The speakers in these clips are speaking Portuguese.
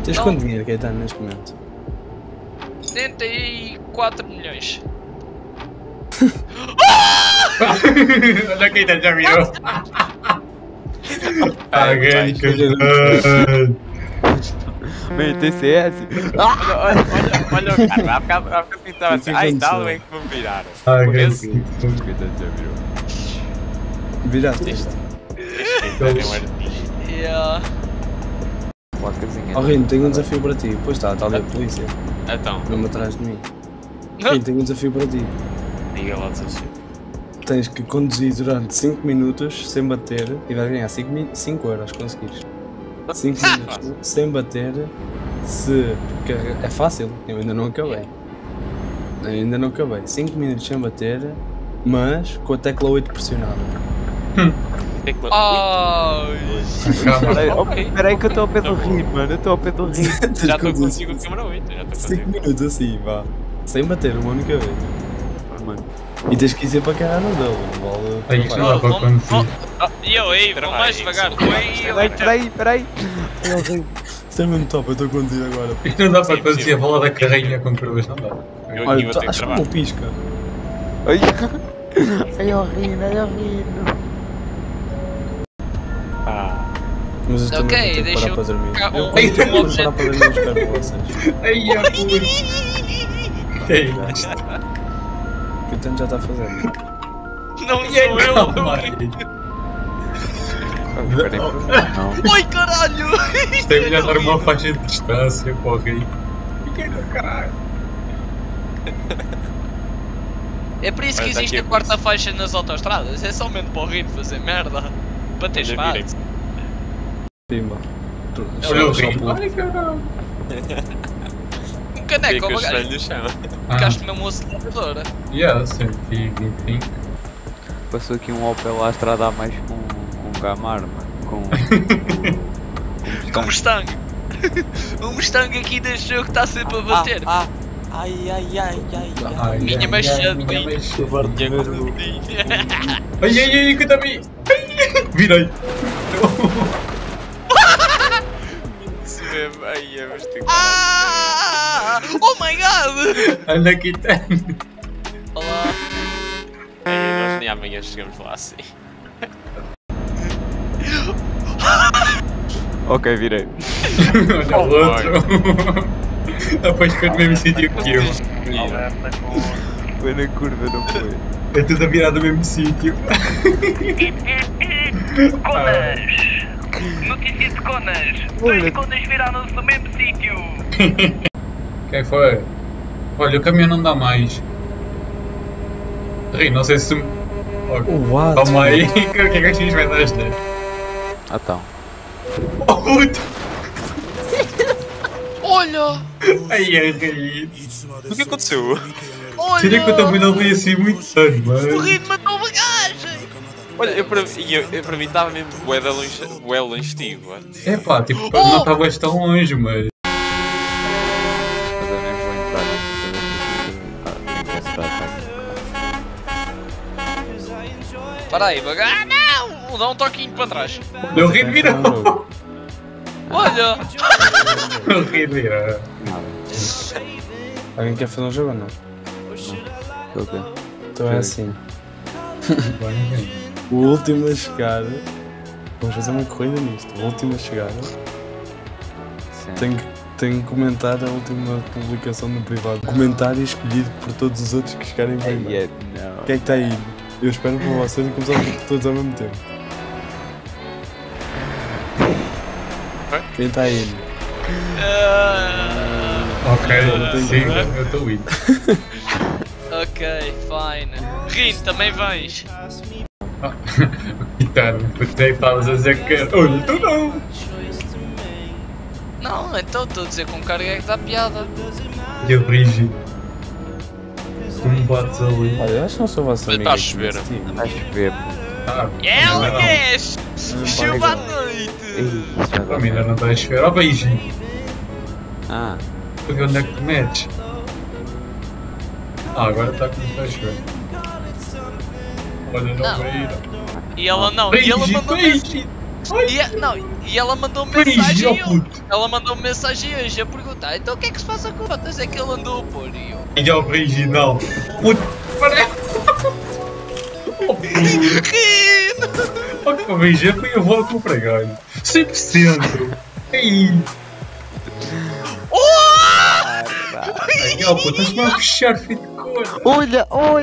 Tens quanto dinheiro, Caetano, neste momento? 74 milhões. Olha quem já virou. Paguei, Bem, TCS. Olha o cara, há bocado estava assim. Ai, tal, é que vou virar. Paguei. Esse já virou. Viraste isto. Este é um artista. Yeah. Oh, Rino, tenho um desafio para ti. Pois está ali a polícia. Então, Mesmo atrás de mim. Rino, tenho um desafio para ti. diga lá o desafio. Tens que conduzir durante 5 minutos sem bater e vais ganhar 5 euros, conseguires. 5 minutos sem bater, se... É fácil, eu ainda não acabei. 5 minutos sem bater, mas com a tecla 8 pressionada. Espera aí que eu estou ao pé do rio, mano. Eu estou ao pé do rio. Já estou consigo com a câmera 8. Já estou 5 minutos assim, vá. Sem bater, uma única vez. Mano. E tens que ir sempre a carregar no dele, não vale. Aí isto não dá para conduzir. E eu aí, vou mais devagar. Espera aí. Isto é mesmo top, eu estou a conduzir agora. Isto não dá para conduzir a bola da carrinha com curvas, não dá. Olha, acho que não pisca. Ai, horrível. Mas eu Ok, também vou ter que deixa parar para dormir. cá Eu um- quando tenho que parar para dormir, eu espero por vocês. Ai, é puro. Que é isto? O que o Tano já está a fazer. Não E é sou eu. Não. Oi, caralho! Isto é melhor dar uma faixa de distância para o rio. Fiquei no caralho. É por isso que Olha, tá existe a aqui. quarta faixa nas autoestradas. É somente para o Rino fazer merda. Para ter espaço. Pimba. Olha o Só rio. pelo- Ai, caralho. Um caneco, Com uma os gaja. espelhos no chão. Ficaste mesmo aceleradora. Yeah, 125. Passou aqui um Opel à estrada a mais com um Gamar, mano. Com Com um Mustang. Um Mustang aqui deste jogo está sempre a bater. Ai. Ai, Minha ai, machado, ai, minha bem. machado. Ai, Ai, cuida-me. Virei. isso mesmo. Ai, é bastante. Oh my god! Anda aqui, Tano. Olá. Ai, nós nem amanhã chegamos lá assim. Ok, virei. Olha o outro. Depois foi no mesmo sítio que eu. Foi na curva, não foi? É tudo a virar do mesmo sítio. Conas! Notícia de Conas! Dois Conas viraram-se no mesmo sítio! Quem foi? Olha, o caminhão não dá mais. Ri, não sei se... What? Calma aí, o que é que a X vai dar esta? Ah, então. Oh, puto! Olha! Ai, ai, ai. O que aconteceu? Seria que eu também não vi assim muito tanto, O mano. Rino matou uma gaja! Olha, eu para mim estava mesmo bué longe de ti, mano. É pá, tipo, não estavas tão longe, mas... Mas eu nem vou entrar Para aí, baga. Ah, não! Vou dar um toquinho para trás. O Rio virou! Olha! O Rio virou! Alguém quer fazer um jogo ou não? Ok. Então é assim. O último a chegar. Vamos fazer uma corrida nisto. O último a chegar tem que comentar a última publicação no privado. Comentário escolhido por todos os outros que chegarem primeiro. Não. Quem é que está aí? Eu espero por vocês e começamos todos ao mesmo tempo. Quem está aí? Ok, sim, eu estou indo. Ok, fine. Rino, também vens. Então, porque estavas a dizer que... Olha, tu não! Não, então estou a dizer com carga é que dá piada. E eu rígido. Tu me bates ali. Olha, eu acho que não sou vosso amigo. Está a chover. Vai chover, pô. Ah, Ela não. é! Chuva à noite! Isso já Para mim ainda não está a chover. Ó, beijinho. Ah, Para ver onde é que te metes. Ah, agora está a começar a chover. Olha, não Não. vai ir. E ela não, e ela Beijinho, mandou beijinho. E ela mandou mensagem hoje. Ela mandou mensagem hoje a perguntar, então o que é que se passa com o Botas? É que ele andou a pôr e eu. E é original. Puto, parece. O VG foi a volta para ganho. 100%. Aí. Aí, ó, puto, estás-me a puxar, filho de cor. Olha. Oh,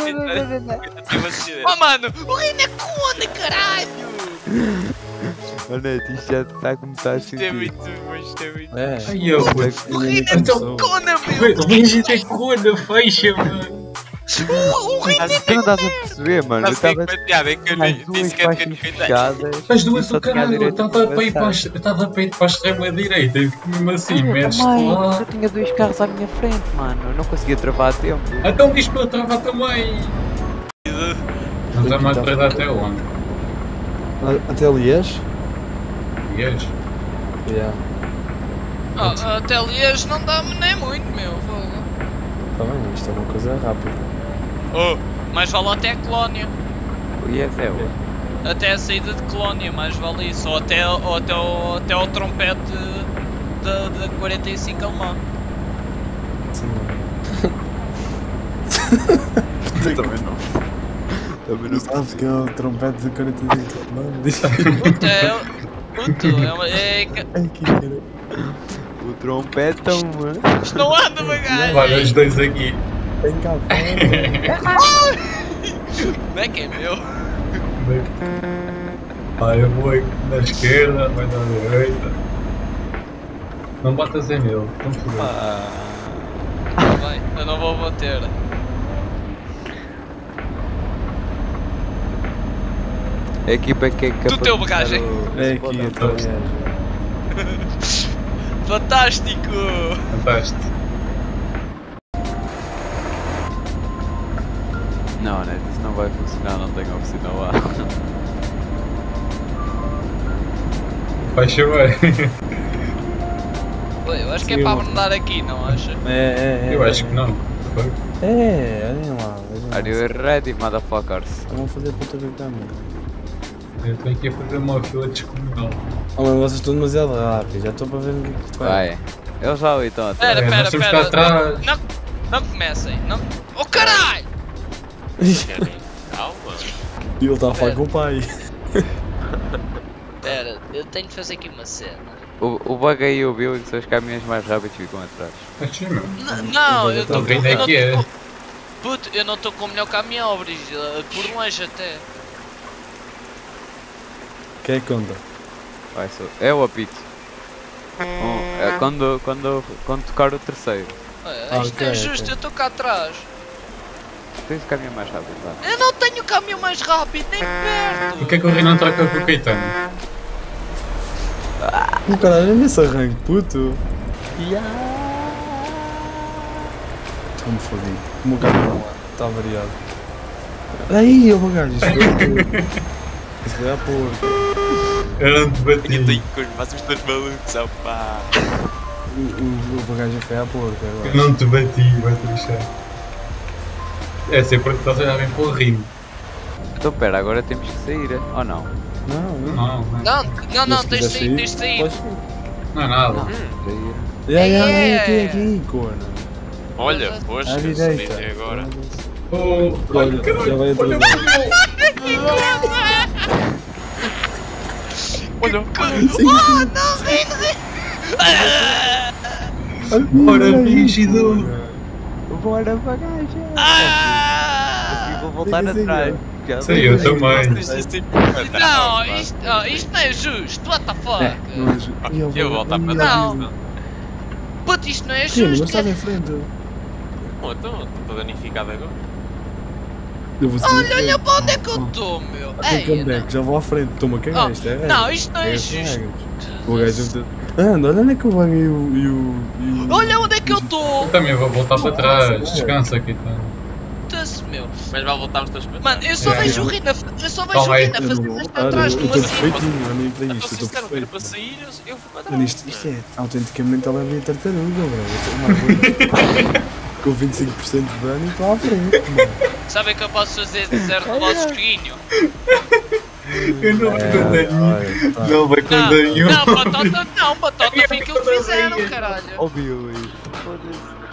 mano, o Rino é cona, caralho! Olha, isto já está a começar a sentir. Isto é muito. É. Ai, ó, puto. O Rino é tão cona, meu! O VG tem cor, fecha, mano. O Rino é Tu não estás a perceber, mano. Eu estava piada, é que eu nas duas faixas fechadas. As duas e só do tinha a caralho, eu direita estava para a ir para passar. eu estava a ir para a extrema direita e mesmo assim, metes Também, lá. eu tinha dois carros à minha frente, mano. Eu não conseguia travar a tempo. Então diz para eu travar também. Não está mais atrás até onde? Até Liège? Yes. Yeah. Até Liège não dá-me nem muito, meu. Tá bem, isto é uma coisa rápida. Mais vale até a Colónia. E esse é o. Até a saída de Colónia, mais vale isso. Ou até o trompete da 45 alemã. Sim, Também não. Também não sabes que é o trompete de 45 anos. Ai, que caralho. O trompetão, mano. Isto não anda, bagaço! Olha os dois aqui. Tem cá Como é que é meu? Vai, eu vou na esquerda, vai na direita. Não batas em nele, não te foder. Vai, eu não vou bater. A equipa que é capaz Do teu de bagagem. dar o- É aqui, então é. Fantástico! Fantástico. Não, né? Isso não vai funcionar, não tenho oficina lá. Vai chover. Ué, eu acho que é Sim, para eu- abrandar aqui, não acha? Eu acho que não. Olhem lá. Are you ready, motherfuckers? Vamos fazer puta de câmera. Eu tenho que ir fazer uma fila descomunal. Oh, mano, vocês estão demasiado rápidos, já estou para ver o que tu vai. Vai. Eu já o então até. Pera, nós temos que estar atrás. Não comecem, não. Oh caralho! Calma. E ele está a falar com o pai. Pera, eu tenho de fazer aqui uma cena. O bug aí ouviu que são os caminhões mais rápidos ficam atrás. Achei mesmo. Não, eu estou Alguém daqui é. Puto, eu não estou com o melhor caminhão, Brigitte, por longe até. Quem é que conta? Vai, sou. É o apito. É quando tocar o terceiro. Olha, isto não é ok, justo, ok. eu estou cá atrás. Tens o caminhão mais rápido, vá. Eu não tenho o caminhão mais rápido, nem perto. Porquê é que o Renan troca com o Caetano? Caralho, nesse arranque, puto. Estou-me fodido. O meu carro está variado. Aí, o bagagem, isso foi a porca. Eu não te bati. Com os máximos dos malucos, opá. O bagagem foi à porca Eu agora. não te bati, vai-te deixar. É sempre porque estás a olhar bem para o Rino. Então pera, agora temos que sair, ou não? Não, Não, não. Não, Se tens de quiser sair, tens de sair. podes sair. Não é nada. Sair. Aqui, corno. Olha, poxa, À se direita. dizem agora. Oh, Olha, já vai olha, entrar. Olha, Ora, rígido. Bora bagagem! Ah! Vou voltar Siga, atrás. Já Sei, eu também. Não, isto não é justo, what the fuck? Eu volto a Não. Puto, isto não é Sim, mas justo. estás em frente. Então, estou danificado agora. Eu vou seguir. Olha para onde é que eu estou, meu. Tem Ei, comeback, já vou à frente. Toma, Oh, caga isto, é regra. não, isto não é Estas são justo. regras. O gajo anda, olha onde é que eu banho e o... Olha onde é que eu estou. Eu também vou voltar para trás. Descansa aqui, tá? Puta-se, meu. Mas vai voltarmos todos para Mano, eu só É. vejo o Rina, eu só vejo Calma o aí. Rina Eu não fazer vou isto voltar, atrás eu de uma estou cima. perfeitinho, eu nem para Então, isto, se eu esse cara estou não quer perfeito. para sair, eu fui para Mano, trás. isto é autenticamente a leve tartaruga, bro. Com 25% de dano e estou à frente, mano. Sabem que eu posso fazer de zero no vosso joguinho? Eu não vai contar nenhum. Não vai contar nenhum. Não, batota não, batota foi aquilo que fizeram, caralho. Óbvio, foda-se.